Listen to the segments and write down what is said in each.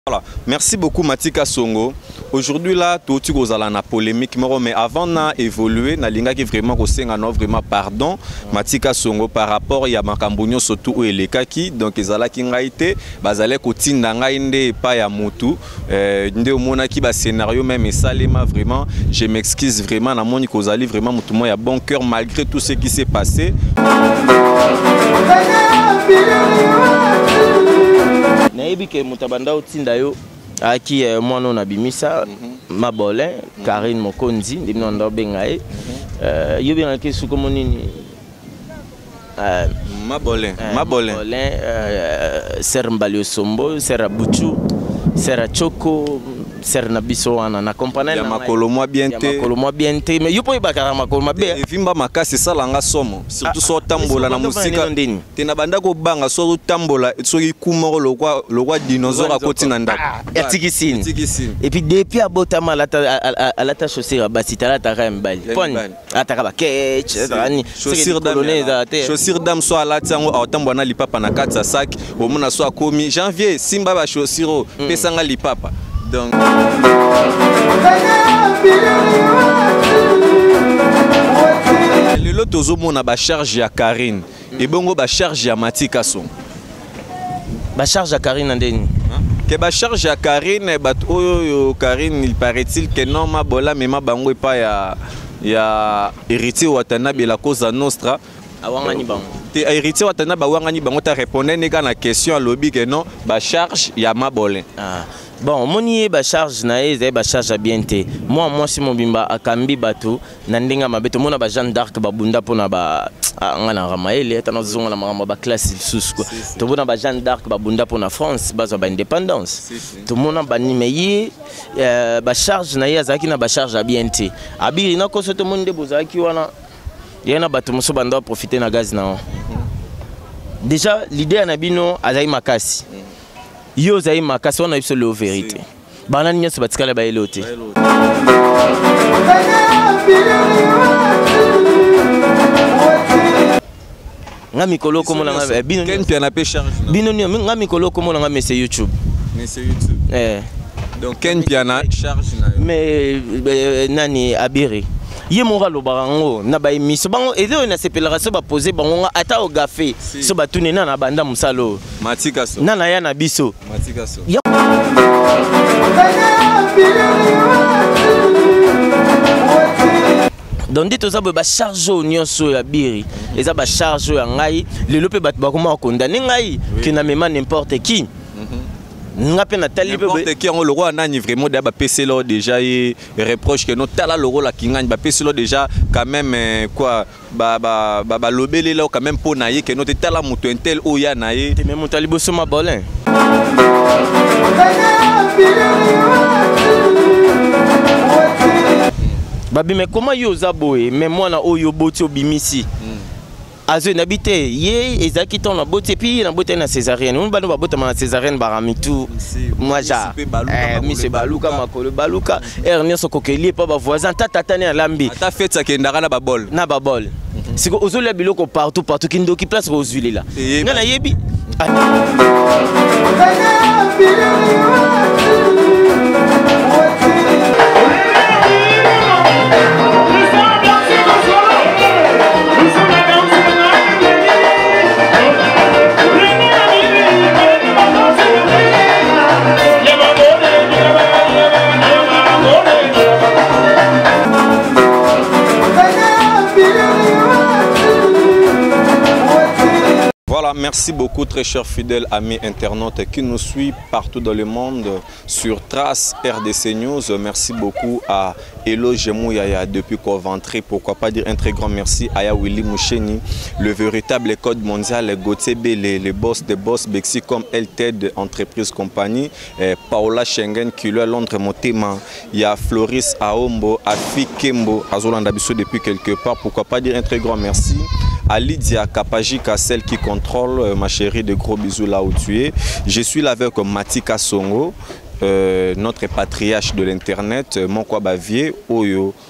Voilà. Merci beaucoup Matika Songo. Aujourd'hui là, tout est à la polémique, mais avant na évolué, na linga qui vraiment vraiment pardon Matika Songo par rapport à Makambunyo surtout où les kaki donc ezala ki ngaite bazale kotinda ngainde pa ya mutu nde omona ki ba scénario même salema vraiment je m'excuse vraiment na moni kozali vraiment mutu mo ya bon cœur malgré tout ce qui s'est passé. Naibi ke mutabanda utinda yo aki mwana na bimisa Mabolin Karine Mokonzi ndimno ndo bengae yo bien ke suko monini Mabolin Ser Mbalio Sombo Ser Abuchu Ser Choko Ser Nabiso wana na compagnie ya makolo mwa biente mais yo po ibakara makolo mabe vimba makasi salanga somo surtout so tambola na musika tena banda ko banga so tambola so ikumoko lokwa dinosaure akoti na ndako ya tikisini et puis depuis abotama alata chaussure basitala taka mbali poni ataka ba ketch ani chaussure dame so alati yango atambola na lipapa na kati ya sac omona so akomi janvier simba ba chaussure pesanga lipapa. Donc le tozo mona ba charge ya Karine et bongo ba charge ya Matika Songo ba charge ya Karine ndeni que ba charge ya Karine bat oyo Karine il paraît-il que non mabola mais mabango pa ya héritier Watanabe la cause nostra awangani bango te héritier Watanabe awangani bango ta répondre neka na question lobby que non ba charge ya Mabolin. Bon, moni ba charge na ba charge bien te. Moi si mon bimba akambi bato na ndinga mabeto mona ba Jeanne d'Arc ba bunda pona ba ngana ramaele tana zonga na mama ba classe sous quoi. To mona ba Jeanne d'Arc ba bunda pona France ba ba indépendance. To mona ba nimeye ba charge na azaki na ba charge bien te. Abiri na ko soto monde bozaki wana yana bato muso banda profiter na gaz na. Déjà l'idée na bino azai makasi. Yo zai makasi wana biso le vérité bana nyonso batikala ba elote ngami koloko mona ngami bino ken pia na pe charge bino ni ngami koloko mona ngami c'est YouTube donc ken pia na charge na mais nani abiri ye monga lo barango na ba émission bango ezo na sepelera so ba poser bango ata o gafe so ba tunena na banda musalo Matika Songo na ya na biso Matika Songo donc dit aux ba charge nyonso ya biri eza ba charge ya ngai lelo pe bat ba koma condamner ngai que na mema n'importe qui n'importe qui on le roi nani vraiment d'aba PC là déjà et reproche que notre tala le rôle la kingagne ba PC là déjà quand même quoi ba lobele là quand même pour naïe que notre tala muto intel o ya naïe te même talibo so Mabolin babi mais comment yo zaboé mais moi na oyo boti obimisi azo nabité ye ezaki ton na bote puis na bote na césarienne on bano ba bote na césarienne baramitu moi ja monsieur baluka makolo baluka Ernest Kokeli pa ba voisin tata ne lambi ta fête ça kendara na ba bol siko ozolia biloko partout kindoki place ozuli là ngana yebi Voilà, merci beaucoup très chers fidèles amis internautes qui nous suivent partout dans le monde sur Trace RDC News. Merci beaucoup à Elo Jemouyaya depuis Coventry. Pourquoi pas dire un très grand merci à Willy Moucheni, le véritable code mondial, Gauthier Bélé, le boss des boss Bexi comme LTD Entreprise Compagnie, Paola Schengen qui lui a Londres Motema, il y a Floris Aombo, Afi Kembo, Azolanda Bissou depuis quelque part. Pourquoi pas dire un très grand merci à Lydia Kapajika, celle qui contrôle, ma chérie, de gros bisous là où tu es. Je suis là avec Matika Songo, notre patriarche de l'internet, mon quoi bavier, Oyo.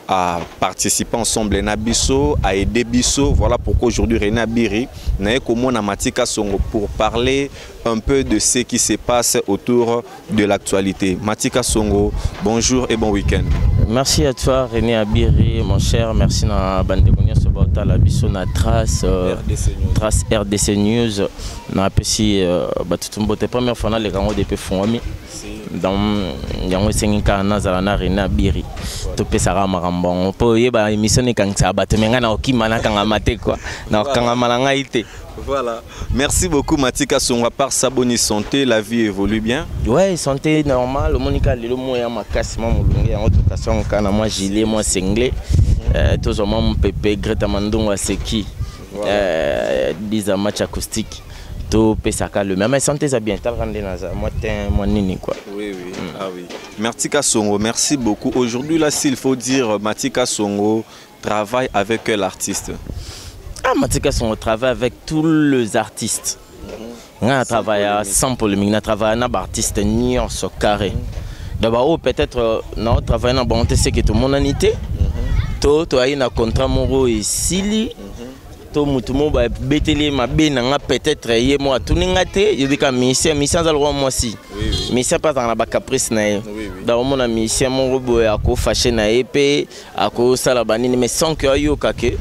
à participer ensemble à Bisso, à aider Bisso. Voilà pourquoi aujourd'hui René Abiri n'a comme Matika Songo pour parler un peu de ce qui se passe autour de l'actualité. Matika Songo, bonjour et bon week-end. Merci à toi René Abiri, mon cher. Merci à Bandemonia Sobota, la Bisso na Trace RDC News. Na pesi batutumbote première fois na les grands depuis Fonami. Dans yango sengika nazala na René Abiri. To pesara marambo. Po yeba émission ni kangsa batumenga na okimana kanga mate quoi. Na kanga malanga ite. Voilà. Merci beaucoup Matika Songo. À part sa bonne santé, la vie évolue bien? Ouais, santé normale. Monica lelo moya makasi ma mulungi en tout cas son kana moi gilet moi singlé. Tous au mon pépé Greta Mandongo à Seki. 10 match acoustique. Tout pesaka le même santé ça bien tal rendre naza moi moi nini quoi. Oui oui. Ah oui. Matika Songo, merci beaucoup. Aujourd'hui là s'il faut dire Matika Songo travaille avec l'artiste. Ah, Matika Songo travaille avec tous les artistes. On a travaillé sans polémique, on a travaillé avec artistes ni en ce carré. D'abord, peut-être, on a travaillé avec bonté, c'est que tout le monde a été. Tout a eu un contrat moro et sili. Tout le monde a bételé ma benne, peut-être, et moi, tout le monde a été. Je dis que mission dans le roi, moi aussi. Mission pas dans la caprice. Dans mon ami, mission mon robot, à quoi fâché na épée, à quoi salabani, mais sans que ayo kake.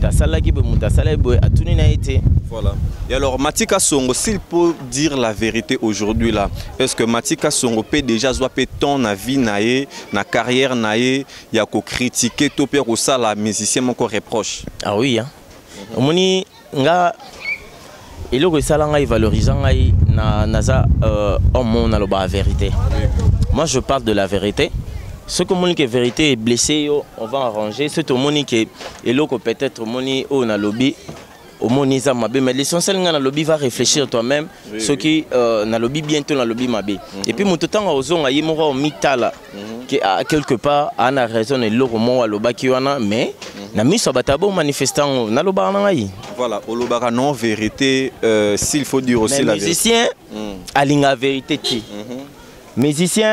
Voilà. Et alors Matika Songo, s'il peut dire la vérité aujourd'hui là, est-ce que Matika Songo peut déjà soit ton avis naé, na carrière naé, y a qu'au critiquer tout pire ou ça la musicien encore reproche? Ah oui hein. Omoni nga ilo ko sala nga valorisant ngai na naza homme na loba vérité. Moi je parle de la vérité. Ce que mon vérité est blessé, on va arranger. C'est au monique et l'autre peut-être au moni on a lobby, au moni ça m'a mais l'essentiel dans le lobby va réfléchir toi-même. Ce qui na lobby bientôt dans le lobby m'a et puis mon temps aux on a y mora au mitala qui a quelque part a na raison et l'autre moi loba qui wana mais na mis sur batabo manifestant na loba na ngai. Voilà, au loba non vérité s'il faut dire aussi la vérité. Musicien alinga vérité ti. Musicien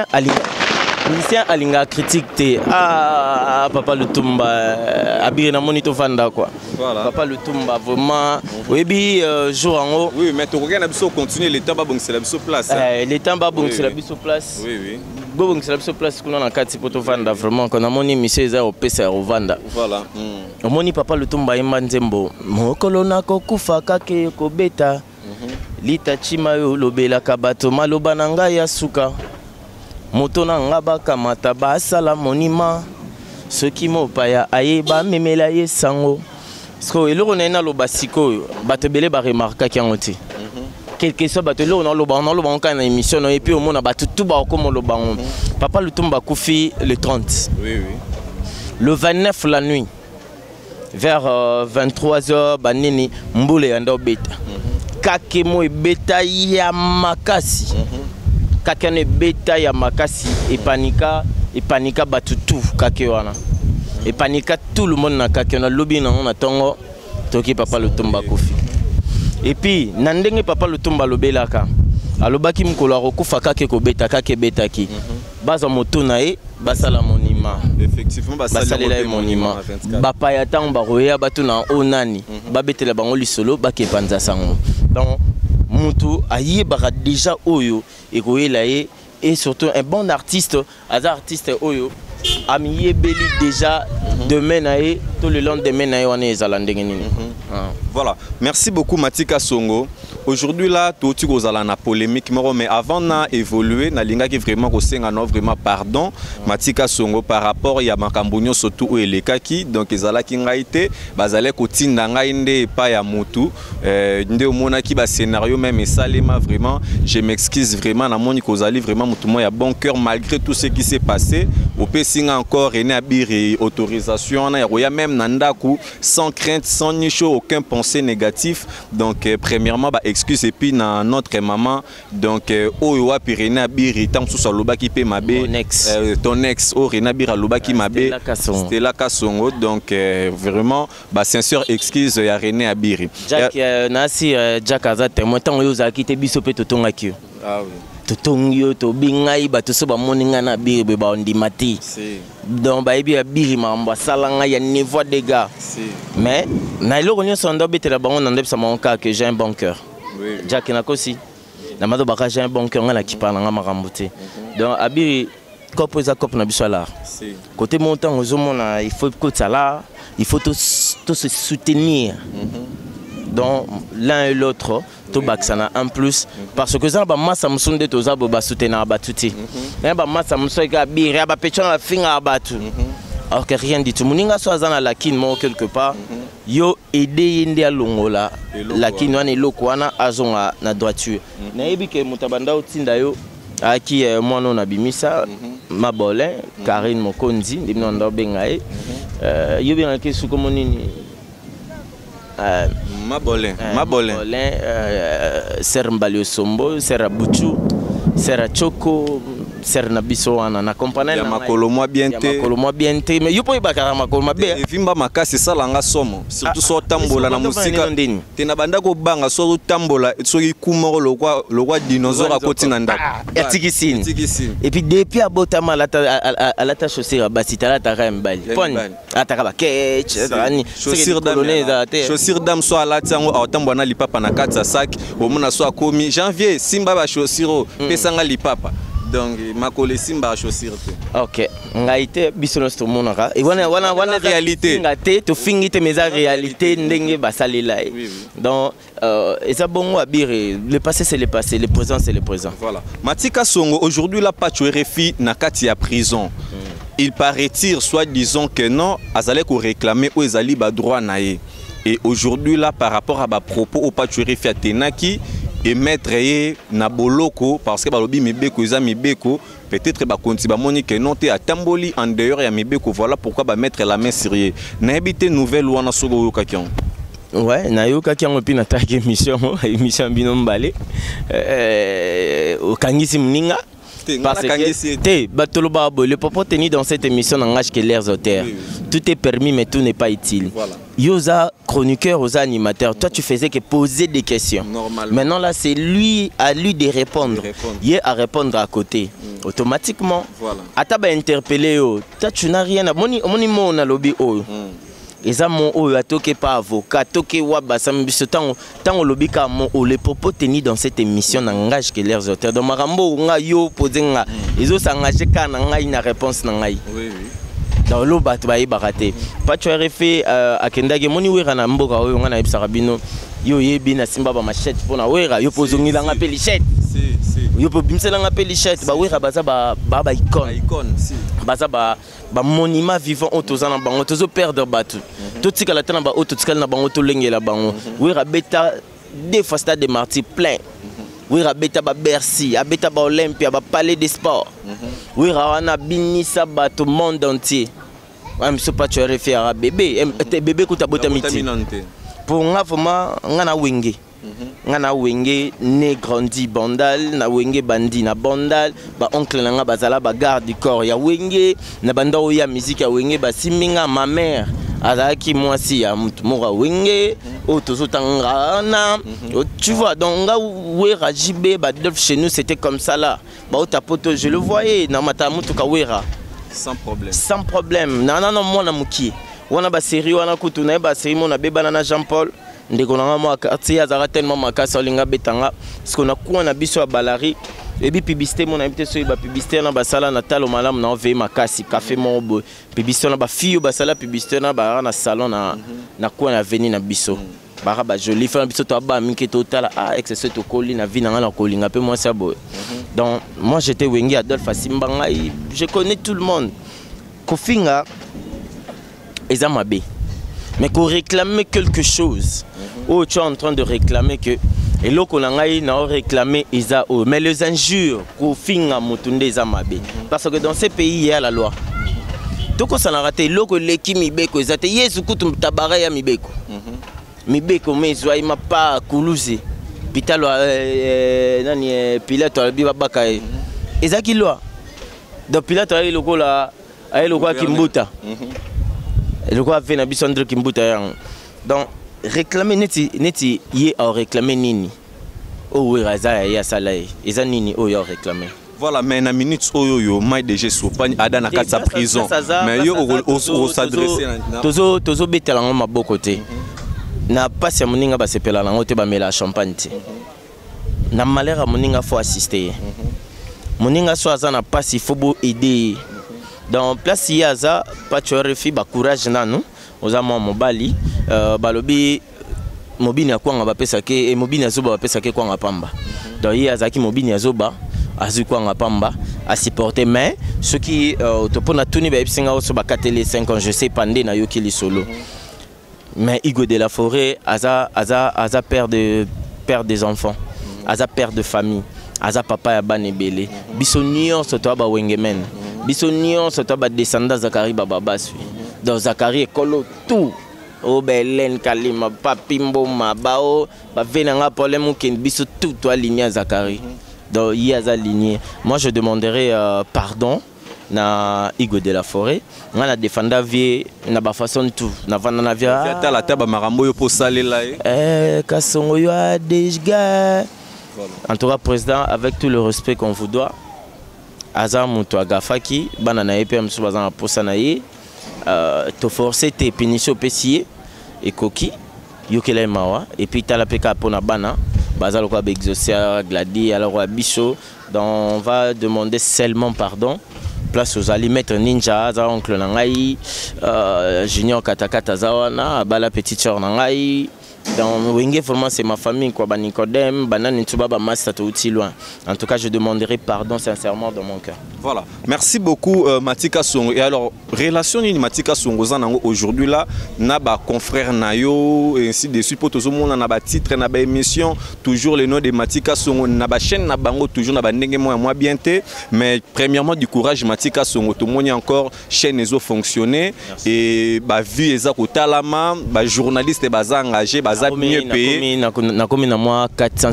alinga critique te papa Lutumba abire na monito fanda quoi. Voilà. Papa Lutumba vraiment oui jour en haut. Oui mais tu regardes biso continuer l'état ba bon c'est la biso place. L'état ba bon c'est la biso place. Oui oui. Bon c'est la biso place qu'on a kati poto fanda vraiment qu'on a moni monsieur za opesa au vanda. Voilà. Moni papa Lutumba imba nzembo mokolo na kokufa kake ko beta. Lita chima yo lobela kabato maloba na ngai ya suka. Moto na ngaba kamata ba sala monima ce qui mopaya ayeba memela ye sango sko eloko na loba siko bato bele ba remarka ki ngoti quelque soit bato lo na loba na émission et puis au monde bato tout ba comme loba papa Lutumba kufi le 30 oui le 29 la nuit vers 23h banini mbule yanda beta kakemo e beta ya makasi kakane beta ya makasi et panika batutu kakewana et panika tout le monde na kakena lobby na on atongo toki papa Lutumba kofi et puis nandenge papa Lutumba lobelaka alobaki mkolo akokufa kake ko beta kake beta ki baza motuna e basala monima effectivement basala monima bapa ya tango baroya batuna onani babetela bango lisolo bakepanza sango donc Moutou ayebara déjà oyo et surtout un bon artiste oyo amiye beli déjà demain nae tout le lendemain nae on est voilà, merci beaucoup Matika Songo. Aujourd'hui là, tout na polémique mais avant na évolué na linga qui vraiment vraiment pardon Matika Songo par rapport ya makambonyo surtout elekaki donc ezala ki ngaite bazale kotinda ngainde pa ya mutu nde omona ki ba scénario même esalema vraiment je m'excuse vraiment na moni kozali vraiment mutu mo ya bon cœur malgré tout ce qui s'est passé au pesinga encore René Abiri autorisation na ya même nandaku sans crainte sans ni chaud aucun pensée négatif donc premièrement bah excuse et puis na notre maman donc oyo wa René Abiri tant sous loba qui pe mabe ton ex o René Abiri loba qui mabe c'était la Kasongo donc vraiment bah sincère excuse ya René Abiri Jack nasi Jack azate moi tant yo za kite biso pe totonga ki ah oui totongyo to bingai ba to so ba moninga na biri be ba ondimati donc ba ebi biri mamba salanga ya niveau de gars mais na iloko nyonso ndo betela bango na ndepsa monka que j'ai un bon cœur Jack na kosi na mado baka j'ai un bon cœur ngana ki parla nga makambo te donc abiri kopo za kopo na biso là côté montant ozomona il faut que ça là il faut tous se soutenir donc l'un et l'autre to baksana en plus parce que ça ba massa musonde to za ba soutenir ba tuti ba massa muso ka biri ba pechona la finga ba tu alors que rien du tout muninga so azana la kin mo quelque part yo aider yende alongola la kin wana eloko wana azonga na droiture na yebi ke mutabanda utinda yo aki mwana na bimisa Mabolin Karine Mokonzi ndimno ndo bengae yo benga ke suko monini Mabolin Ser Mbalio Sombo, Ser Buchu, Ser Choko, Ser Nabiso wana na compagnie ya makolo mwa bien te mais yo po ibaka makolo mabe vimba makasi salanga somo surtout so tambola na musika te na banda ko banga so tambola so ikumoro lokwa dinosaure akoti na ndako etikisini et puis depuis abotama alata chaussure basitala ta mbali poni ataka ba ketch ani chaussure dame so alati ngo atambola na lipapa na katsa sac omona so akomi janvier simba ba chaussure pesanga lipapa donc makole simba chaussure te OK ngaite bisono sto monaka et wana réalité ngate to fingite meza réalité ndenge basalela donc eza bongo abire le passé c'est le passé le présent c'est le présent voilà Matika Songo aujourd'hui la patch RFI na kati ya prison il paraît-il soit disons que non azale ko réclamer ou ezali ba droit naé et aujourd'hui là par rapport à ba propos au patch RFI atenaki et mettre na boloko parce que balobi mibeko eza mibeko peut-être ba konti ba moni que non te atamboli en dehors ya mibeko voilà pourquoi ba mettre la main sur ye na habité nouvelle wana soko yokakion ouais na yokakion puis na tag émission bino mbale au kangisi mninga parce que batoloba le propos tenu dans cette émission n'engage que l'air auteurs tout est permis mais tout n'est pas utile voilà. Yosa chroniqueur, aux animateurs, toi tu faisais que poser des questions. Normalement. Maintenant là c'est lui à lui de répondre. Il a à répondre à côté. Automatiquement. Voilà. Ataba interpellé toi tu n'as rien à moni mon lobby eza mon oyo atoke pas avocat toke waba sambiso tango lobby ka mon les propos tenus dans cette émission n'engage que leurs auteurs. Donc marambo nga yo poser nga ezo s'engager ka na ngai na réponse na ngai. Oui oui. Dans l'eau bato ba ibaraté pas tu aurais fait akendage moni wera na mboka oyo ngana ibisaka bino yo yebi na simba ba machette pona wera yo pozongila nga pe lichette yo po bimsela nga pe lichette ba wera baza ba icône si baza ba monument vivant otozana bango tozo perdre bato totika la tana ba ototikala na bango to lengela bango wera beta des fois stade de martyrs plein oui rabeta ba Bercy abeta ba Olympia ba Palais des Sports oui rawana binisa ba tout monde entier même ce pas tu réfère à bébé bébé ko tabota miti pour nga vraiment ngana wenge né grandi bandal na wenge bandi na bandal ba oncle nga bazala ba garde du corps ya wenge na banda ya musique ya wenge ba siminga ma mère azaki mwasi ya mutu mora wenge otozotangana tu vois donc nga wera jibe ba chez nous c'était comme ça là ba otapoto je le voyais na mata mutu ka wera sans problème non moi na muki wana ba série wana kutu na ba série mona bebana na Jean Paul ndeko na moi quartier azara tellement makasa linga betanga parce qu'on a quoi na biso ya balari et puis publicité mon invité sur ba publicité na basala na talo malam na ve makasi café mobo publicité na ba fille basala publicité na ba na salon na quoi na veni na biso ba joli fa biso to ba minki total excès to koli na vi na kolinga pe moi ça bo donc moi j'étais Wengi Adolphe Simbanga je connais tout le monde kofinga ezamabe mais qu'on réclame quelque chose oh tu es en train de réclamer que et là qu'on a réclamé Isa mais les injures kofinga mutunde ezamabe parce que dans ces pays il y a la loi toko ça n'a raté loko leki mibeko ezate yesu kutu tabara ya mibeko mibeko mezwa ima pa kuluzi pitalo nani pilato albiba baka ezaki loi donc pilato ali lokola ay lokwa kimbuta lokwa fait na biso ndre kimbuta yang donc réclamer neti yé a réclamer nini oh oui raza ya salai eza nini oyo réclamer. Voilà, mais na minute oyo mai déjà sopagne ada na kati sa prison mais yo o s'adresser tozo betela ngo maboko te na pasi ya moninga basepela nango te bamela champagne te na malheur moninga faut assister moninga so aza na pasi faut bo aider dans place yaza pas tu refi ba courage nanu oza mo mobali balobi mobini akwanga bapesa ke e mobini azoba bapesa ke kwanga pamba donc yaza ki mobini azoba azukwanga pamba à supporter mais ce qui topona tuni ba ipsinga oso bakatele 5 ans je sais pande na yo kili solo mais Igo de la Forêt aza père des enfants aza père de famille aza papa ya banebele biso nyonso to ba wengemen biso nyonso to ba descendants Zakari baba basui dans Zakari ekolo tout o belen kalima papi mboma bao ba venanga problème ken biso tout to aligné Zakari donc il y a aligné moi je demanderai pardon na Igo de la Forêt nga na défenda vie na ba façon tout na vanda na via ta la taba marambo yo po salela kasongo yo adega en tout cas président avec tout le respect qu'on vous doit aza muto agafaki bana na EPM so bazana posa na ye to forcer te punition pesier et coquille yokela mawa et puis tala peka pona bana bazalo kwa exaucer gladi alors biso donc on va demander seulement pardon place aux ali maître ninja za oncle nangai junior katakata zawana bala petite sœur nangai dans Wenge vraiment c'est ma famille quoi ba Nicodème banane ntuba ba master to uti loin en tout cas je demanderai pardon sincèrement dans mon cœur. Voilà, merci beaucoup Matika Songo. Et alors relation ni Matika Songo zanango aujourd'hui là na ba confrère nayo et ainsi de suite pour tout le monde na ba titre na ba émission toujours le nom de Matika Songo na ba chaîne na bango toujours na ba ndenge moi bien té mais premièrement du courage Matika Songo tout monde encore chaîne ezo fonctionner et ba vie eza ko talama ba journaliste baza engagé baza mieux payé na komi na moi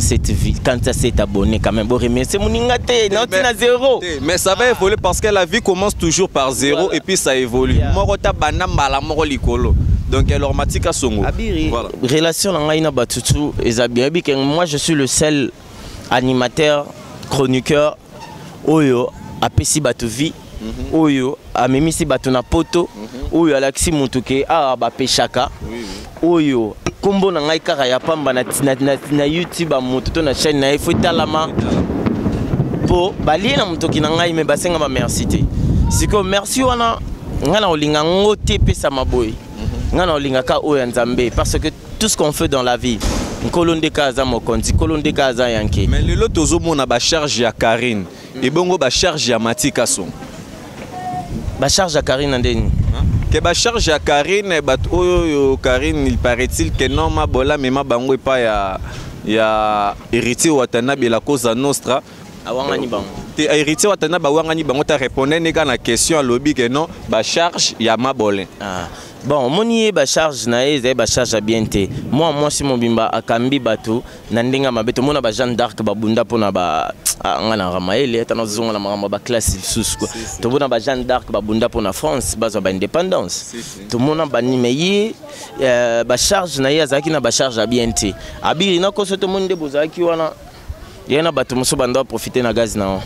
407 abonnés quand même bon remercier moninga té na tina zéro mais ça va évoluer parce que la vie commence toujours par zéro voilà. Et puis ça évolue morota bana mbala moko likolo donc alors Matika Songo voilà. Relation na na batutu ezabi que moi je suis le seul animateur chroniqueur oyo apesi batu vie oyo amemisi batu na poto oyo alaksi mutuke a ba peshaka oyo kombo na ngai kaka ya pamba na YouTube mututo na chaîne na ifo talama po bali na mutoki na ngai me basenga ba merci te siko merci wana ngana olinga ngote pesa maboy ngana olinga ka oyo nzambe parce que tout ce qu'on fait dans la vie nkolonde kaza mokonzi kolonde kaza yanke mais lelo tozo mona ba charge ya Karine et bongo ba charge ya Matika Songo ba charge ya Karine ndeni que ba charge ya Karine bat oyo Karine il paraît-il que non ma bola mais ma bango pas ya héritier Watanabe la cause nostra awangani bango te héritier Watanabe awangani bango ta répondre neka na question à lobby que non ba charge ya mabolin bon moni ba charge na eze ba charge bien te moi si mon bimba akambi bato na ndenga mabeto mona ba Jeanne d'Arc ba bunda pona ba ngana ramaele etana zonga na mama ba classe sous quoi to bona ba Jeanne d'Arc ba bunda pona France ba ba indépendance to mona ba nimeye ba charge na ye azaki na ba charge bien te abiri na ko soto monde bozaki wana yena bato moso banda profiter na gaz na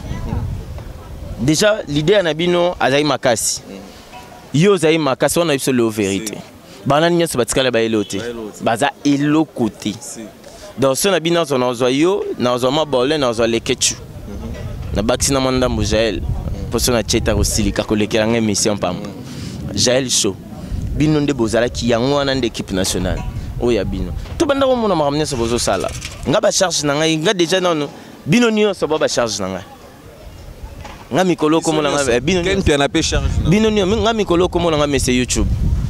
déjà l'idée na bino azai makasi yo zai makasi wana biso le vérité bana nyonso batikala ba elote baza elokoti donc so na bino na zo yo na zo mabolé na zo lekechu na baxi na manda mujael poso na cheta rosilika kolekela nga émission pam Jael show bino nde bozala ki yango wana nde équipe nationale oya bino to banda ko mona makamne so bozo sala nga ba charge na ngai nga déjà non bino nyonso ba charge na ngai nga mikolo ko mona nga bino ken pia na pe charge bino nga mikolo ko mona nga monsieur YouTube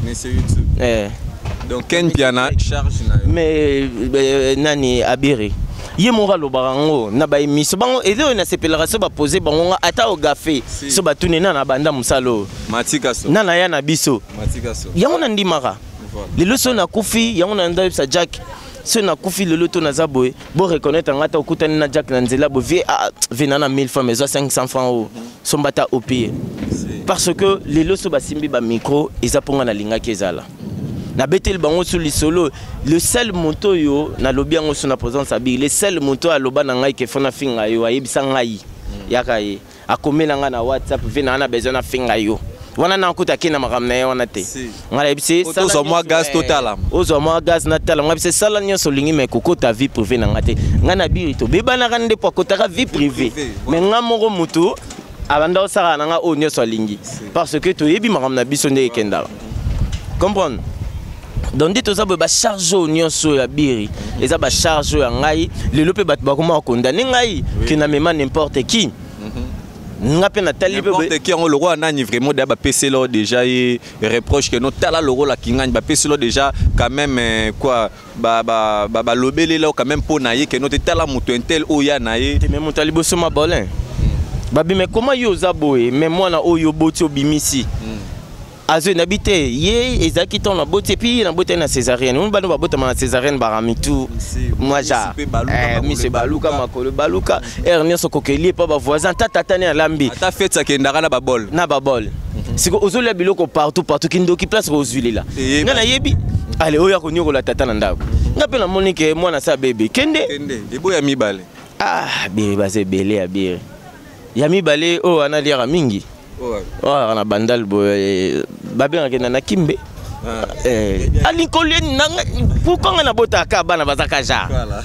donc ken pia na charge na mais nani abiri ye mora lo barango na ba émission bango ezo na sepelera so ba poser bango ata o gafe so batune na banda musalo Matika Songo na ya na biso Matika Songo yango na ndimaka lelo so na kufi yango na nda sa Jack so na kufi lelo to na zaboy bo reconnaître ngata okutani na Jack na nzela bo vie na 1000 francs mais 500 francs o so mbata au pied parce que lelo so basimbi ba micro eza ponga na linga kezala na betel bango sur les solo le seul moto yo na lobi yango sur na présence abi le seul moto a loba na ngai ke fona finga yo ayebisa ngai yaka ye akomela nga na WhatsApp vena na besoin na finga yo wana na nkuta kina makamna ye wana te ngala ebise sala ozo mwa gaz total ozo mwa gaz na tala ngabise sala nyonso lingi me kokota vie privée na ngate ngana birito bebana kande po kotaka vie privée mais ngamoko mutu abanda osaka na nga o nyonso lingi parce que to yebi makamna biso nde ekenda comprendre. Donc dit aux abos ba charge nyonso ya biri les aba charge ya ngai lelo pe bat ba koma condamner ngai que na mema n'importe qui ngape na tali pe n'importe qui on le roi nani vraiment da ba PC là déjà et reproche que notre tala le rôle la kingagne ba PC là déjà quand même quoi ba lobele là quand même pour naïe que notre tala muto intel o ya naïe te même tali boso ma bolin babi mais comment yo zaboé mais moi na oyo boti obimisi azo nabite ye ezaki ton na bote puis na bote na césarienne on ba no ba bote na césarienne baramitu moi ja monsieur baluka makolo baluka Ernest kokeli pa ba voisin tata ne lambi ta fête ça kendaka na ba bol siko ozolia biloko partout kindoki place ozuli là ngana yebi allez oya ko nyoko la tata na ndako ngape na monique moi na sa bébé kende eboya mibale bire base belé ya bire ya mibale o analia mingi na bandal boy babe ngena na kimbe alinkolien nanga pourquoi na botaka bana bazaka ja voilà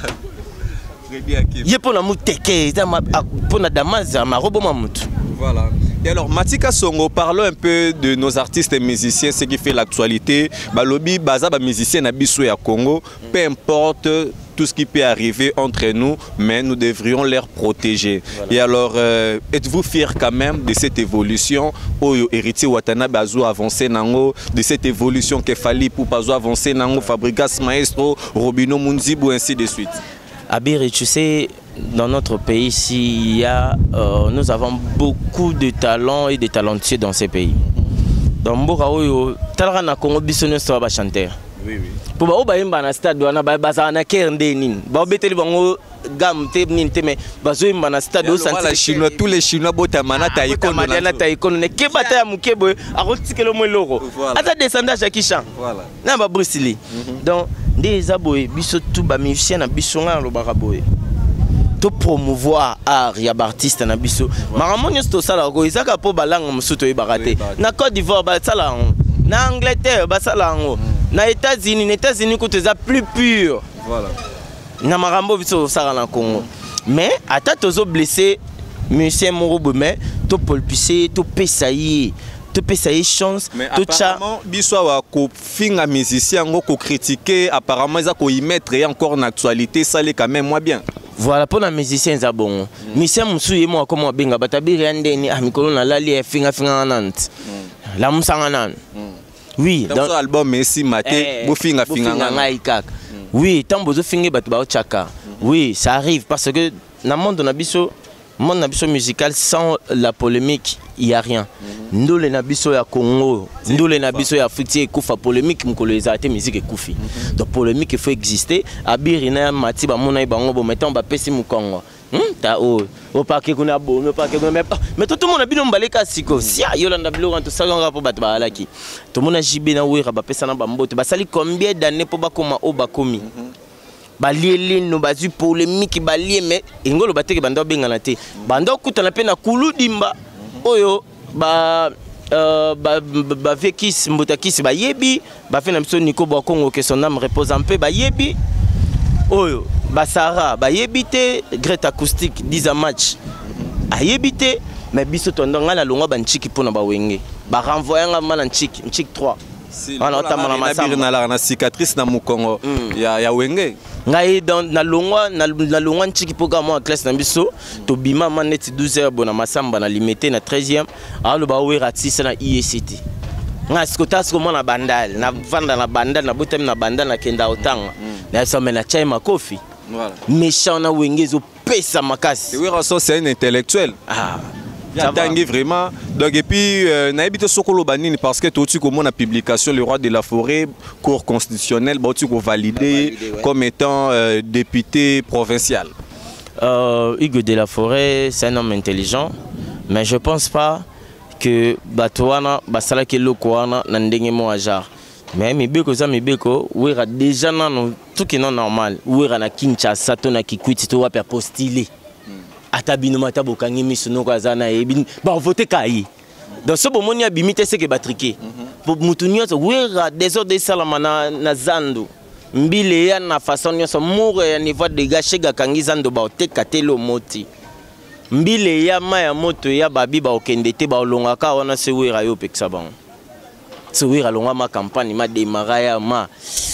ye pona muteke pona damaza marobo mamutu voilà. Et alors Matika Songo, parlons un peu de nos artistes et musiciens, ce qui fait l'actualité. Balobi baza ba musicien na biso ya Congo, peu importe tout ce qui peut arriver entre nous, mais nous devrions les protéger. Voilà. Et alors, êtes-vous fiers quand même de cette évolution Oyo héritier Watanabe Bazo avancé nango, de cette évolution qu'il fallait pour Bazo avancer nango, Fabrigas Maestro, Robino Munzibu, ainsi de suite. Abir, tu sais, dans notre pays ici, nous avons beaucoup de talents et de talentueux dans ces pays. Dans Mboka Oyo, talent na Congo bisone so ba chanteur. Oui oui. Pour ba obayimba na stade wana ba baza na kernde nini. Ba beteli bango gam te nini te mais bazo imba na stade o santé chinois tous les chinois bota manata ikono manata ikono ne kebata ya mukebo akotikelo mo loko. Ata descendage ya Kishan. Voilà. Na ba Bruce Lee. Donc des aboy biso tout ba musicien na biso nga lo baraboy. To promouvoir art ya artiste na biso maramoni sto sala ko izaka po balanga musuto e barate na Côte d'Ivoire ba sala na Angleterre ba sala ngo na États-Unis ko teza plus pur voilà na marambo biso sala na Congo mais ata tozo blessé musicien morobo mais to polpissé to pesayi tu peux essayer chance mais apparemment biso wa ko finga musicien ngo ko critiquer apparemment ça ko y mettre encore en actualité ça l'est quand même moins bien. Voilà pour les musiciens ça bon. Musicien musuye mo comme benga batabiri andeni mikolo na lali finga nant. La musanga nan. Oui, dans ce album Messi maté bo finga ngai kaka. Oui, tant bozo finga bat ba chaka. Oui, ça arrive parce que dans monde na biso musical sans la polémique il y a rien. Ndole na biso ya Congo, ndole na biso ya Afrique kufa polémique mukolo ezate musique ekufi. Donc polémique il faut exister. Abirina mati ba mona bango bo mettons ba pesi mu Congo. Ta o parquet kuna bon, o parquet kuna mais tout le monde a bino mbaleka siko. Si yolanda bilo ranto salonga po bat ba alaki. Tout le monde a jibé na wira ba pesa na ba mbote. Ba sali combien d'années po ba koma o ba komi. Balié no bazu polémique balié mais ingolo bateke bando bengana te bando kutana pe na kulu dimba oyo ba vekis mbotakis ba yebi ba fe na biso Nico Bokongo que son âme repose en paix ba yebi oyo ba Sara ba yebite Greta Acoustique 10 match a yebite mais biso tondanga na longa ba nchiki pona ba wenge ba renvoyer nga mana nchiki 3 na la cicatrice na mukongo ya wenge ngai dans na longwa nchiki programme en classe na biso to bima maneti 12h bona masamba na limité na 13e alo ba wera tisa na IECT nga sikotas ko mona bandal na vanda na bandal na botem na bandal na kenda otanga na sommet na chai makofi voilà méchant na wenge zo pesa makasi wera so c'est un intellectuel Tanguy vraiment donc et puis naibite sokolo banini parce que tout comme la publication le roi de la forêt cour constitutionnelle tu validé comme étant député provincial. Hugo de la Forêt c'est un homme intelligent mais je pense pas que Batouana basala ke lokoana na ndenge mo ajar Mais mibeko ça mibeko wera déjà non tout qui non normal wera na Kinshasa to na Kikwiti to wapi apostiller ata bino mata bokangi miso no kazana e ba voter kai dans ce moment ni abimite c'est que batriquer pour mutunyo so wera désordre salama na zando mbile ya na façon nyonso mure ya niveau de gâcher gakangi zando ba otekatelo moti mbile ya maya moto ya babi ba okende te ba olongaka wana se wera yo peksa ba Souir à ma campagne, ma démarré ma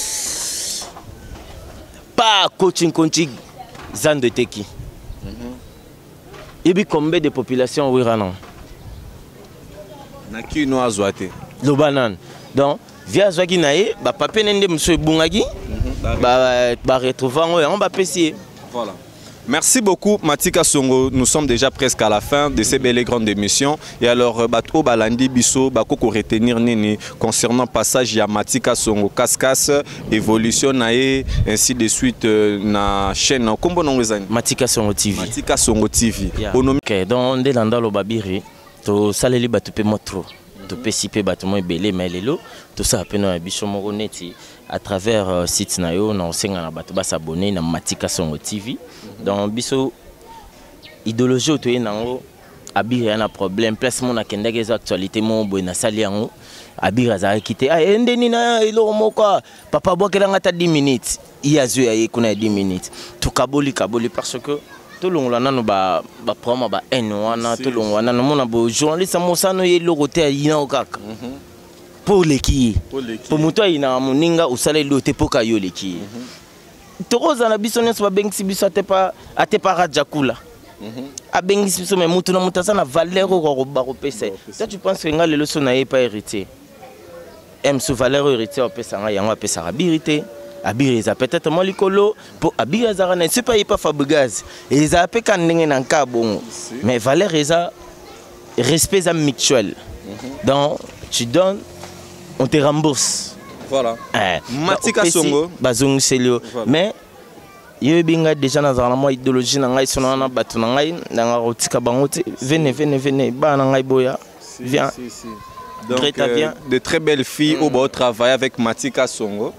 pas coaching zan de teki. Et puis combien de population oui ranon. Na qui nous a zoité. Le banane. Donc via zoaki nae, ba papé nende monsieur Bungagi, ba retrouver on va pessier. Voilà. Merci beaucoup Matika Songo, nous sommes déjà presque à la fin de ces belles et grandes émissions. Et alors, Bato Balandi Bisso, Bakoko retenir Nini concernant passage ya Matika Songo, Kaskas, évolution nae, ainsi de suite na chaîne. Comment on les a Matika Songo TV. Matika Songo TV. Ok, donc on est dans le babiri, to saleli batupe motro, to pesipe batumo belé mais lelo, tout ça appelle no biso moko neti. À travers site nayo na osenga na bato ba s'abonner na Matika Songo TV. Donc biso idéologie to yenango abira na problème placement na kendeke za actualité mo boy na sali yango abira za kité endeni na ilo moko papa bokela ngata 10 minutes iyazo ya kuna 10 minutes to kaboli parce que tout le monde nanu ba promo ba wana tout le monde nanu mona bo journaliste mosano ye logote yina okaka pour l'équipe pour muto ina moninga usale lote poka yo l'équipe tokoza na biso nyonso ba bengisi biso atepa rajakula a bengisi biso mais mutu na mutasa na valeur ko ba kopesa toi tu penses que nga lelo so na ye pas héritier aime sous valeur héritier o pesa nga yango apesa rabirité abireza peut-être mo likolo pour abireza na c'est pas Fabregas et ils appellent kan ndenge na nka bongo mais valeur eza respect za mutuel donc tu donnes on te rembourse. Voilà. Matika Songo. Bazong Selio. Mais il y a déjà dans idéologie na ngai sona na batu na ngai na rotika bangote venez ba na ngai boya. Viens. Donc de très belles filles au beau travail avec Matika Songo.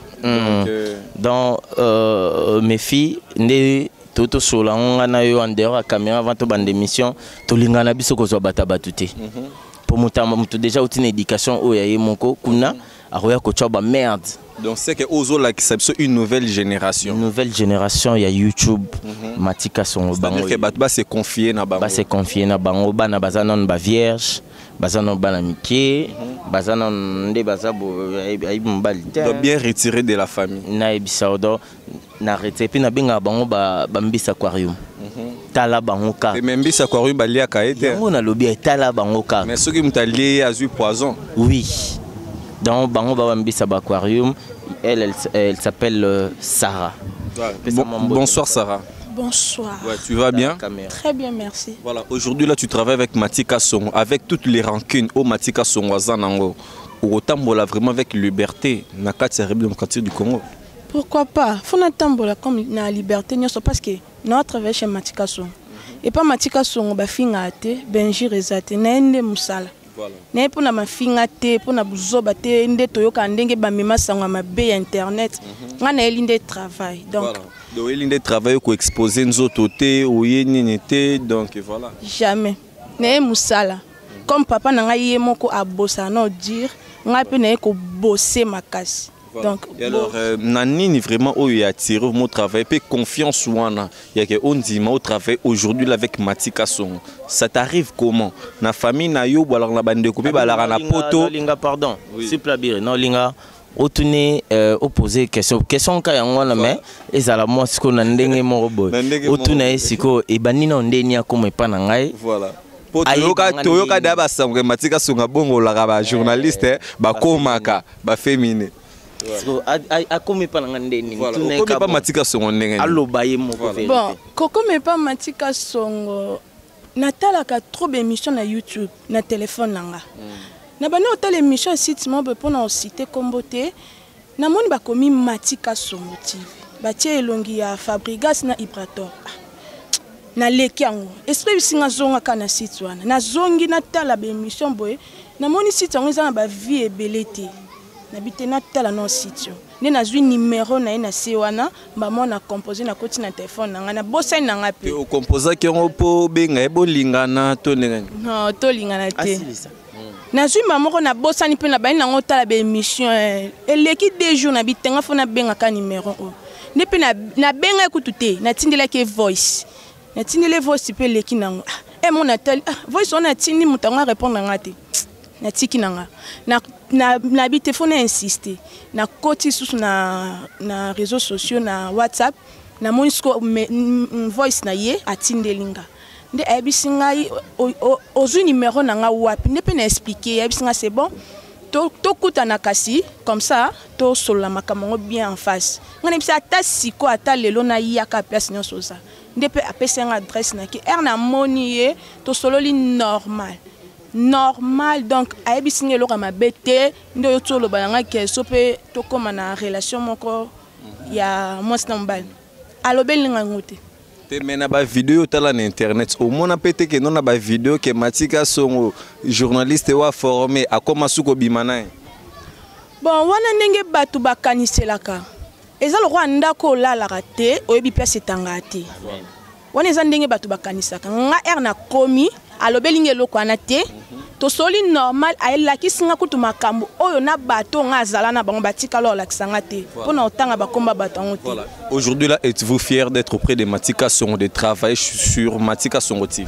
Donc mes filles né toto sola nga na yo en dehors à caméra avant to bande émission to lingana biso ko zo bata batute. Pour mutu déjà une éducation au yaye monko kuna aroya ko choba merde. Donc c'est que ozo la qui c'est une nouvelle génération. Une nouvelle génération il y a YouTube Matika Songo bango. C'est batba se confier na bango. Ba se confier na bango bana bazanon ba vierge, bazanon bana miké, bazanon nde bazabo ay mbali. Donc bien retiré de la famille. Na ebisaudo na retiré puis na benga bango ba mbisa aquarium. Tala bangoka. Et même bis aquarium balia kaete. On a lobby tala bangoka. Mais ceux qui m'ont lié à du poison. Oui. Donc bango ba mbisa aquarium, elle s'appelle Sarah. Bonsoir Sarah. Bonsoir. Ouais, tu vas bien? Très bien, merci. Voilà, aujourd'hui là tu travailles avec Matika Songo, avec toutes les rancunes au Matika Songo Zanango. Autant vraiment avec liberté, na kati démocratique du Congo. Pourquoi pas? Faut n'attendre comme la liberté, parce que nous travaillons chez Matika Songo. Et pas Matika Songo, ba fingate, benji rezate, naende musala. Voilà. Né pour na mafinga te, pour na buzoba te, ndé toyoka ndenge ba mima sangwa mabe internet. Nga na elinde travail. Donc do elinde travail ko exposer nzoto te, oyeni te, donc voilà. Jamais. Né musala. Comme papa na nga yé moko abosa no dire, nga pe na ko bosser makasi. Voilà. Donc, et alors, Nani vraiment où il a tiré mon travail, puis confiance ou on dit au travail aujourd'hui avec Matika Songo. Ça t'arrive comment? Na famille na yo ou alors na bande de copie, alors na poto. Linga pardon. S'il plaît bien, non linga. Otune opposer question ka yango na mais ezala moi siko na ndenge mo boy. Otune siko e banina ndeni akoma pa na ngai. Voilà. Toyoka daba sangwe Matika Songo bongo la ba journaliste ba komaka ba féminin. Bon, Coco mais pas Matika Songo. Natalaka trop d'émissions na YouTube, na téléphone langa. Na bana hôtel émission site mo be pona citer kombote. Na moni ba komi Matika Songo TV. Ba tie elongi ya Fabregas na Ibrator. Na leki yango. Esprit singa zonga kana site wana. Na zongi na tala ba émission boy. Na moni site yango za na ba vie ebelete. nabite natala no sitio ne nazwi numéro na ye na se wana mbamo na composer na koti na téléphone nanga na bosani nanga pe o composer ki ngo po benga ebo lingana to nenga non to lingana te nazwi mamoko na bosani pe na bani nango tala be émission eleki 2 jours na bitenga fona benga ka numéro o ne pe na benga ekutu te na tindela ke voice na tindele voice pe leki nango mon Nathalie voice on a tindi mutango répondre nanga te na tiki nanga na bi téléphone insister na koti sous na réseaux sociaux na WhatsApp na monisko voice na ye atindelinga nde abisinga ozu numéro nanga wapi ne pe na expliquer abisinga c'est bon to kuta na kasi comme ça to solo makambo bien en face ngana bisa ata siko ata lelo na yaka place nyonso ça nde pe apesa nga adresse na ki na moni ye to solo li normal donc ayebisinga eloko mabete nde oyo toloba nanga ke so pe tokóma na relation moko ya mwasi na mobali alobeli nga ngote te mena ba vidéo tala na internet au mona pete ke non na ba vidéo ke Matika Songo journaliste wa formé akoma suko bimana bon wana ndenge batu bakaniselaka eza lokwa ndako olalaka te oyebi place etanga te wana eza ndenge batu bakanisaka nga na komi alobeli eloko wana te tosoli normal ayelakisinga kutu makambo oyo na bato nga azala na bango batika lo lakisanga te pona otanga bakomba batango te. Aujourd'hui là, êtes-vous fier d'être auprès de Matika Songo, de travailler sur Matika Songo TV?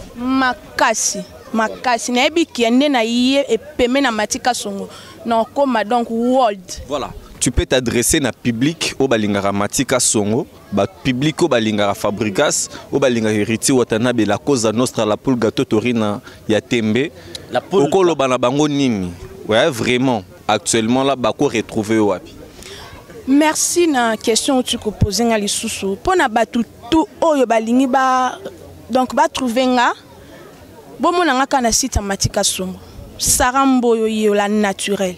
Makasi na ebi kiende na yé et peme na Matika Songo non comme donc world. Voilà. Tu peux t'adresser na public au balingara Matika Songo, ba public au balingara Fabrikas, au balingara Héritier Watanabe la cause nostra la poule gâteau torina ya tembe. La poule. Okolo bana bango nini. Ouais, vraiment. Actuellement là, bako retrouver wapi. Merci na question que tu poses nga lisusu. Pona batu tout oyo balingi ba donc ba trouver nga. Bomo na nga kana site Matika Songo. Sarambo yo la naturel.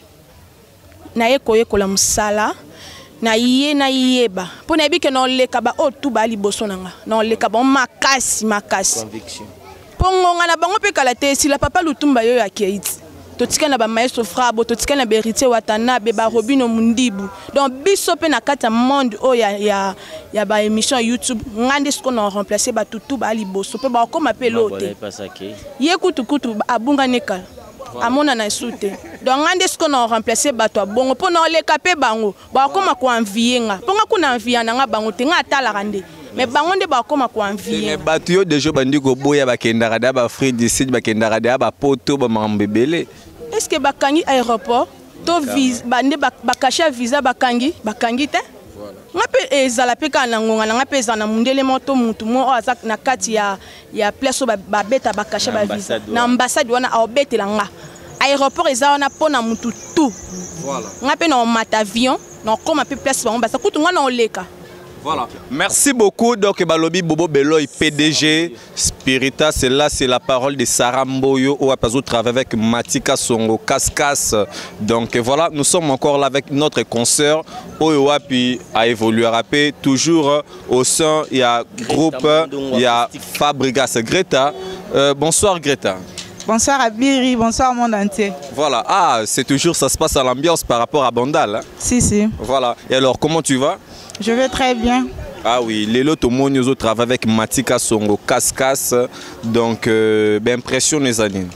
Na ye koyekola musala na ye na yeba po na bike no leka ba o tu ba liboso nanga no leka ba makasi conviction po ngonga na bango pe kala te si la papa lutumba yo ya Keiti to tika na ba maestro Frabo to tika na Héritier Watanabe ba Robino Mundibu donc biso pe na kata monde o ya ba émission YouTube ngande ce qu'on a remplacé ba tutu ba liboso pe ba ko mape lote ye kutu abunga nekala amona na soute donc ngande ce qu'on a remplacé bato bongo po na le kapé bango ba koma ko envier nga po nga kuna envier na nga bango te nga atala rande mais bango nde ba koma ko envier mais bato yo déjà bandi ko boya bakendaka da ba frère d'ici bakendaka da ba poto ba mambebele est-ce que bakangi aéroport to visa bande bakacha visa bakangi te nga pe ezala pe kana ngonga nga pe ezana mundele moto mutu mo azak na kati ya place ba beta bakacha ba visa na ambassade wana obetela nga aéroport eza wana pona mutu tout voilà nga pe na mata avion na koma pe place bango basa kutu nga na oleka. Voilà. Merci beaucoup. Donc, Balobi Bobo Beloy, PDG Spirita, c'est la parole de Sarah Mboyo, où on travaille avec Matika Songo, Cascas. Donc, voilà, nous sommes encore là avec notre consoeur, Oyoa, puis a évolué à toujours au sein, il y a groupe, il y a Fabrigas Greta. Bonsoir Greta. Bonsoir Abiri, bonsoir monde entier. Voilà, c'est toujours, ça se passe à l'ambiance par rapport à Bandal. Hein? Si. Voilà, et alors, comment tu vas? Je vais très bien. Ah oui, les lots au travaille avec Matika Songo, Cascas, donc impression les années.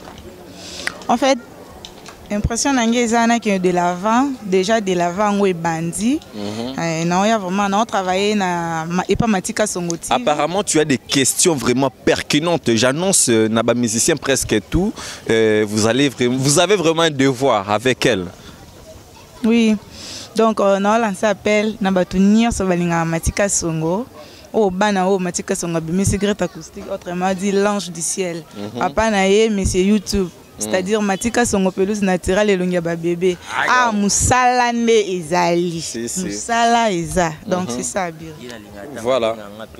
En fait, impression que de l'avant, déjà de l'avant où est bandit. Non, il y a vraiment, on travaille et pas Matika Songo. Apparemment, tu as des questions vraiment pertinentes. J'annonce, Naba musicien presque tout. Vous avez vraiment un devoir avec elle. Oui. Donc, on a lancé appel à Matika Songo. Oh, Matika Songo, mais c'est Greta Acoustique, autrement dit l'ange du ciel. Papa Naye, mais c'est YouTube. C'est-à-dire Matika Songo pelouse naturelle et l'ongyaba bébé. Moussala ne ezali. Moussala eza. Donc c'est ça, bien. Voilà.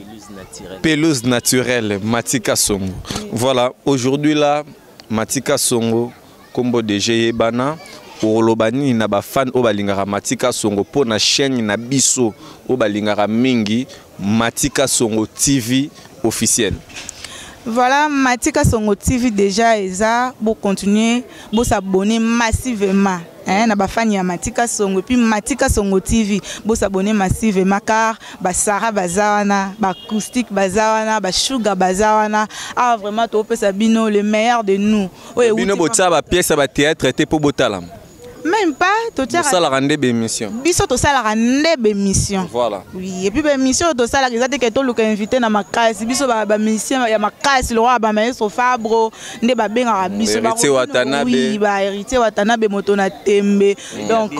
Pelouse naturelle, Matika Songo. Voilà. Aujourd'hui là, Matika Songo, combo DG Yebana. Olobani na ba fan o balingara Matika Songo po na chaîne na biso o balingara mingi Matika Songo TV officiel. Voilà, Matika Songo TV déjà eza pour continuer, pour s'abonner massivement. Na bafani ya Matika Songo, puis Matika Songo TV, pour s'abonner massivement car Sarah Bazawana, Acoustique Bazawana, Sugar Bazawana, ah vraiment tout peut sabino le meilleur de nous. Oui, bino botsa ba pièce ba théâtre était pour botalam. Même pas, ça la rendait bémission. Biso to ça la rendait bémission. Voilà. Oui, et puis bémission to ça la exacte que to luka invité na makasi biso ba mission ya makasi le roi ba maestro Fabro nde ba benga biso ba Watanabe. Oui, ba héritier Watanabe moto na tembe. Donc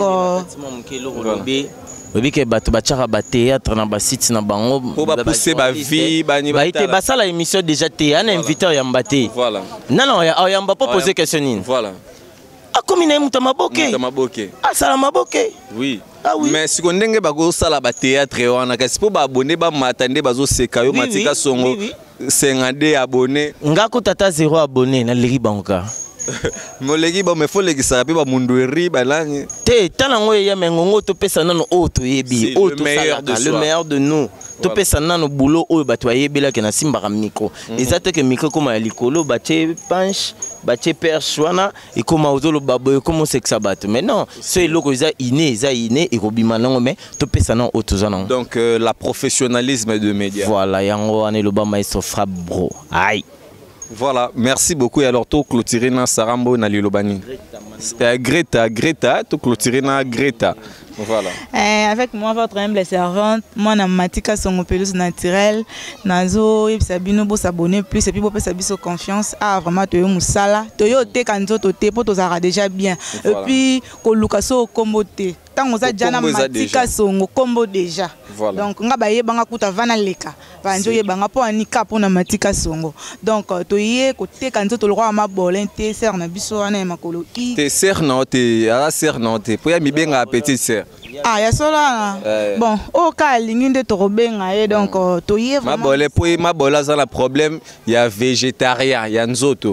oui que bato bachara ba théâtre na ba site na bango pour ba pousser ba vie bani ba été ba sala émission déjà théâtre invité ya mbaté. Voilà. Non ya mba pas poser question nini. Voilà. Ah, comme il est Moutamaboke. Ah, Salamaboke. Oui. Ah oui. Mais si on a un théâtre, on a un abonné, on a un sekayo, Matika Songo, 50 abonnés. Ngako tata 0 abonné, na legi banka. Molegi ba me faut legi sapi ba mundueri ba langi. Te talango ya mengongo to pesa nano auto yebi, auto le meilleur de nous. To pesa nano boulot o ba to yebi la ke na simba micro. Ezate ke micro koma likolo ba che punch, ba che perche wana e koma ozolo babo comme sexa bato. Mais non, c'est loko za iné et robima nango mais to pesa nano auto zana. Donc la professionnalisme de médias. Voilà, yango ane lo ba maestro Fabro. Aïe. Voilà, merci beaucoup. Et alors, tout clôturer dans Sarambo na Lilobani. Greta, tout clôturer dans Greta. Voilà. Avec moi, votre humble servante, moi, na Matika Songo pelouse naturelle, nazo, Sabino, bo s'abonner plus, et puis bo s'abiso confiance. Ah, vraiment, tu es moussala. Tu es au thé quand tu es pour déjà bien. Et puis, kolukaso kombo te. Tant on a déjà na Matika Songo kombo déjà. Donc, on a baillé banga kuta vana leka. Vanjo ye banga po anika po na Matika Songo. Donc, tu es côté quand tu le roi ma bolin te ser na biso ana makolo. Te ser non te, ala ser non te. Pour ya mi benga petite sœur. Ah, ya sola. Bon, au cas l'inginde to robenga et donc to y ma bolé pour ma bola ça le problème, il y a végétarien, il y a nzoto.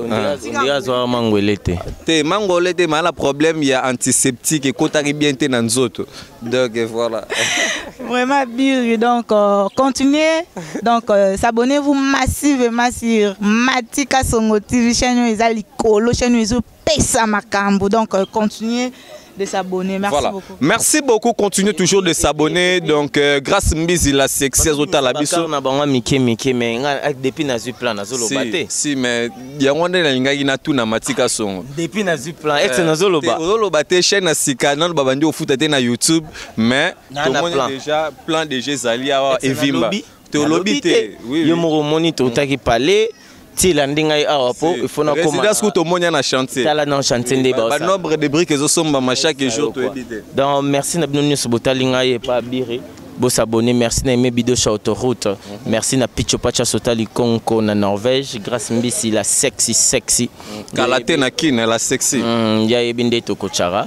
Te mangolete mais le problème il y a antiseptique et kotari bien te na nzoto. Donc voilà. Vraiment bien donc continuez donc s'abonnez-vous massivement sur Matika Songo TV chaîne ezali kolo chaîne ezo pesa makambo donc continuez de s'abonner. Merci beaucoup. Merci beaucoup. Continuez toujours de s'abonner. Donc, grâce Mbizi la sexy Azota la biso. Depuis nazu plan nazolo baté. Si mais il y a un linga ina tout na Matika Songo. Depuis nazu plan ex nazolo ba. Nazolo baté chaîne na sika non babandi au foot na YouTube mais tout le monde déjà plan de Jezali à Evimba. Te lobby te. Oui. Yo mo monitor utaki parler. Si landing ay awapo il faut na comment résidence ko to monya na chantier ça là dans chantier ndé ba ça nombre de briques zo somba ma chaque jour to éviter donc merci na bino nyuso botalinga ye pa bire bo s'abonner merci na mes vidéos sur autoroute merci na Picho Pacha Sotali Konko na Norvège grâce Mbisi la sexy kalate na kin la sexy ya ebinde to kochara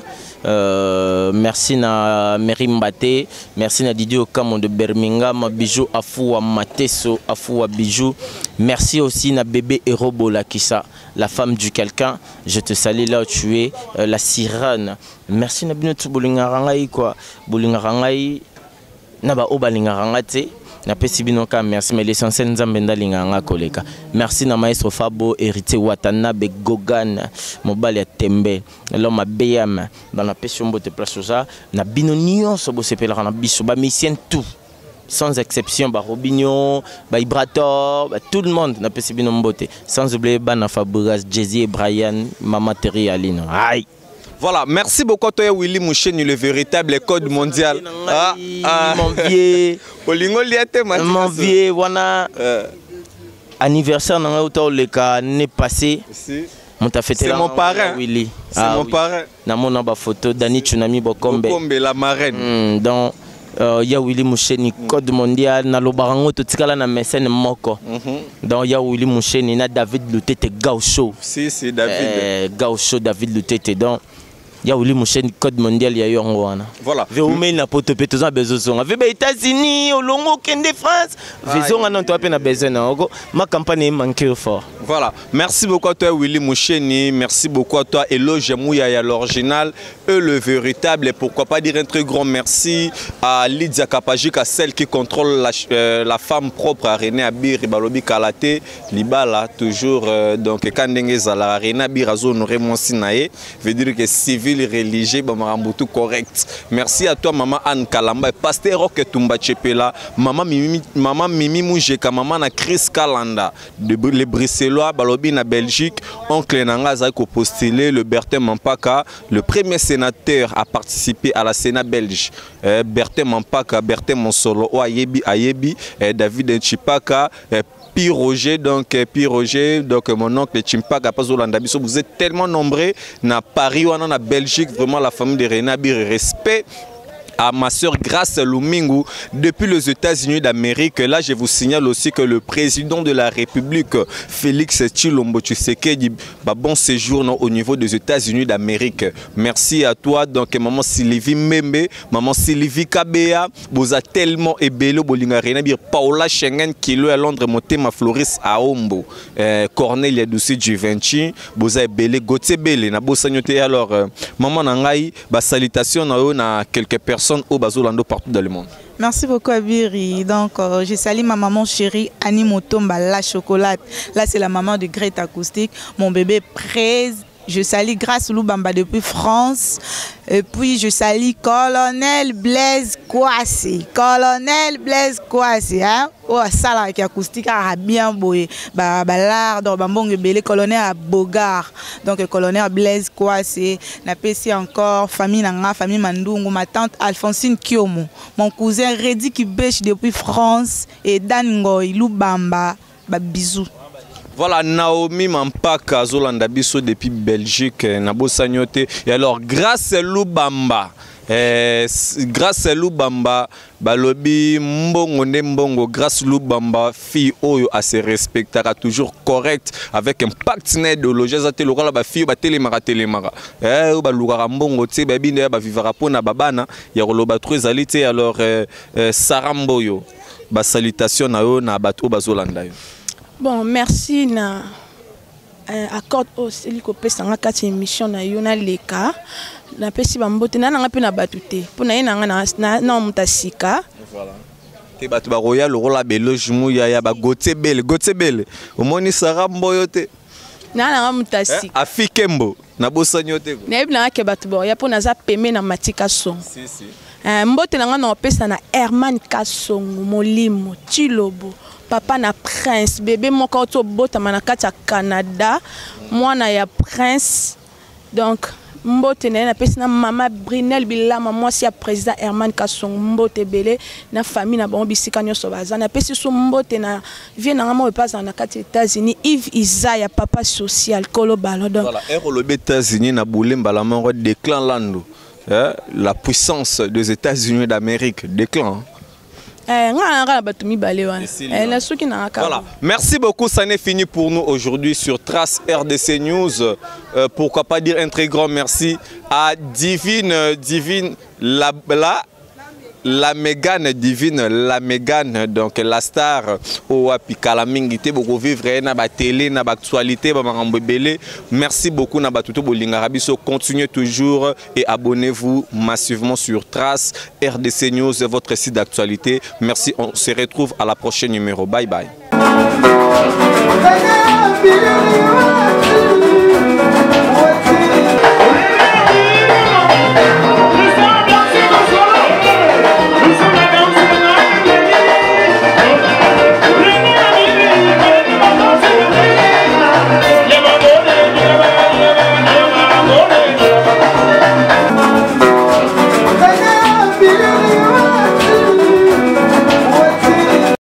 merci na Mary Mbate, merci na Didier Okamo de Birmingham, bijou Afoua Mateso, Afoua bijou. Merci aussi na bébé Erobo Lakissa, la femme du quelqu'un. Je te salue là où tu es, la sirène. Merci na binotu bolingarangai quoi, bolingarangai na ba obalingarangate. Na pesi binoka merci mais l'essentiel nzambe ndalinganga koleka. Merci na maestro Fabo héritier Watanabe Gogan mobali ya tembe l'homme à BM dans la pesi mbote place ça na bino nyonso bo sepelaka na biso ba mission tout sans exception ba Robinho ba Ibrator ba tout le monde na pesi bino mbote sans oublier bana Fabregas Jay et Brian Mama Terry Aline. Aïe. Voilà, merci beaucoup toi Willy Moucheni, le véritable code mondial. Mon vieux. Mon vieux, voilà. Anniversaire dans le cas n'est passé. C'est mon parrain. Willy. C'est mon parrain. Na mon photo Dani Tsunami Bokombe. Bokombe la marraine. Donc ya Willy Moucheni code mondial na lobarango to tikala na mécène moko. Donc ya Willy Moucheni na David Lutete Gaucho. Si c'est David. Gaucho David Lutete donc ya uli musheni code mondial ya yongo wana. Voilà. Ve umeli na poto pe toza bezosonga. Ve ba États-Unis, olongo kende France. Vezonga non to na besoin na oko. Ma campagne est manquée fort. Voilà. Merci beaucoup à toi Willy Moucheni, merci beaucoup à toi Eloge Mouyaya l'original et le véritable, et pourquoi pas dire un très grand merci à Lydia Kapajik, à celle qui contrôle la femme propre à René Abir Balobi Kalate Libala toujours donc Kandengeza la René Abir Azo Honoré Monsinae veut dire que civil religieux Bamarambutu correct. Merci à toi maman Anne Kalamba et pasteur Roque Tumba Chepela, maman Mimi Moujeka, maman na Chris Kalanda de les Bruxellois Balobi na Belgique, oncle Nanga Zako postulé le Bertin Mampaka, le premier sénateur à participer à la Sénat belge. Bertin Mampaka, Bertin Monsolo, Ayebi, David Nchipaka, Pierre Roger, donc mon oncle Chimpaka, vous êtes tellement nombreux na Paris ou en Belgique, vraiment la famille de René Abir, respect. À ma soeur Grace Lumingu depuis les États-Unis d'Amérique. Là, je vous signale aussi que le président de la République, Félix Tshilombo Tshisekedi, bon séjour au niveau des États-Unis d'Amérique. Merci à toi, donc maman Sylvie Membe, maman Sylvie Kabea, vous êtes tellement ébélé, Bolinga Renabir, Paola Schengen, Kilo à Londres, Motema Floris Aombo, Cornelia Dussi Givenchy, vous êtes ébélé, Gauthier Bélé, na Bossagnoté. Alors, maman Nangaï, salutation na quelques personnes au Bazolando partout dans le monde. Merci beaucoup Abiri. Donc je salue ma maman chérie Annie Motomba, la chocolate. Là c'est la maman de Great Acoustique. Mon bébé Prez. Je salue Grâce Loubamba depuis France. Et puis je salue Colonel Blaise Kouassi. Colonel Blaise Kouassi, hein? Oh, ça là qui acoustique a bien boé. L'art dans Bambong Belé, colonel à Bogar. Donc colonel Blaise Kouassi. N'a pas ici encore famille Nanga, famille Mandungu, ma tante Alphonsine Kiomo. Mon cousin Reddy qui bêche depuis France et Dan Ngoy Loubamba. Bisous. Voilà, Naomi Mampaka, Zolanda Bisso depuis Belgique, Nabo Sagnoté. Et alors, grâce à Loubamba, Balobi Mbongo, grâce Loubamba, fille Oyo à se respecter, toujours correct, avec un partenaire de logis à Telora, la fille, Télémara. Balouara Mbongo, Babine, Vivara Pona Babana, Yaroloba Truezalité, alors Saramboyo, salutation na Bato Bazolanda. Bon, merci na accord au Seliko Pesanga kati émission na yona leka na pesi bambote na nga pe na batute pour na yena na mutasika voilà te batu ba royal rola beloge muya ba Gauthier Bele omoni Sarambo yote na mutasika afikembo na bosanyote na ibna ke batu bo ya pona za peme na matika son si mbote na nga na pesa na Herman Kasongo Molimo Chilobo papa na Prince bébé moko to bota manakati ya Canada mwana ya Prince donc mbote na pesa na mama Brinel Bilama mwasi ya président Herman Kasongo mbote belé na famille na bon bisika nyoso baza na pesa so mbote na vie na ngamo epaza na kati États-Unis Yves Isaiah papa social kolo balo donc voilà les États-Unis na boulemba la mort déclan lando la puissance des États-Unis d'Amérique déclan. Voilà. Merci beaucoup, ça n'est fini pour nous aujourd'hui sur Trace RDC News. Pourquoi pas dire un très grand merci à Divine la Mégane Divine, la Mégane, donc la star au Apikala Mingité, beaucoup vivre na ba télé, na ba actualité, ba marambebele. Merci beaucoup na ba tuto bolinga rabiso. Continuez toujours et abonnez-vous massivement sur Trace RDC News, votre site d'actualité. Merci, on se retrouve à la prochaine numéro. Bye bye.